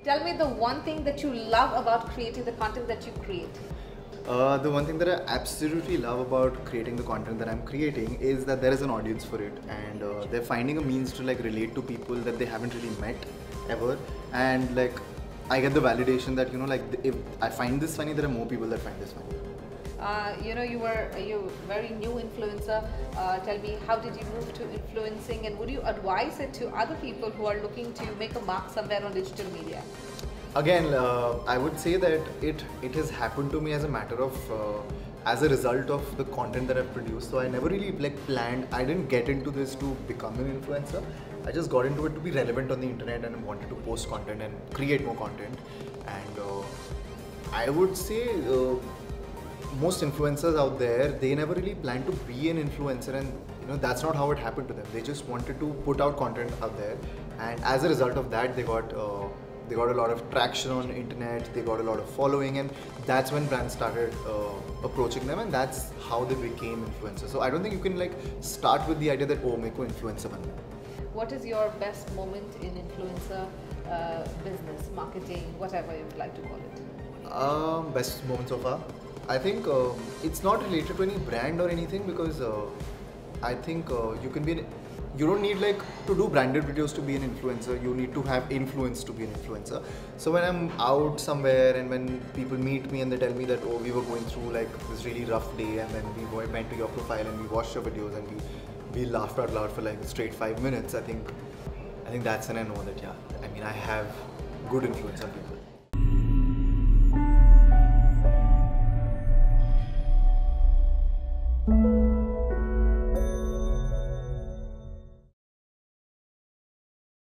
Tell me the one thing that you love about creating the content that you create. The one thing that I absolutely love about creating the content that I'm creating is that there is an audience for it, and they're finding a means to like relate to people that they haven't really met ever, and like I get the validation that like if I find this funny, there are more people that find this funny. You were a very new influencer. Tell me, how did you move to influencing, and would you advise it to other people who are looking to make a mark somewhere on digital media? Again, I would say that it has happened to me as a matter of as a result of the content that I've produced. So I never really like planned. I didn't get into this to become an influencer. I just got into it to be relevant on the internet and wanted to post content and create more content. And I would say most influencers out there, they never really planned to be an influencer, and that's not how it happened to them. They just wanted to put out content out there, and as a result of that, they got a lot of traction on the internet, they got a lot of following, and that's when brands started approaching them, and that's how they became influencers. So I don't think you can like start with the idea that meko influencer banna hai. What is your best moment in influencer business, marketing, whatever you would like to call it? Best moment so far? I think it's not related to any brand or anything, because I think you don't need like to do branded videos to be an influencer. You need to have influence to be an influencer. So when I'm out somewhere and when people meet me and they tell me that, oh, we were going through like this really rough day, and then we went to your profile and we watched your videos and we laughed out loud for like straight 5 minutes, I think that's when I know that I have good influence on people.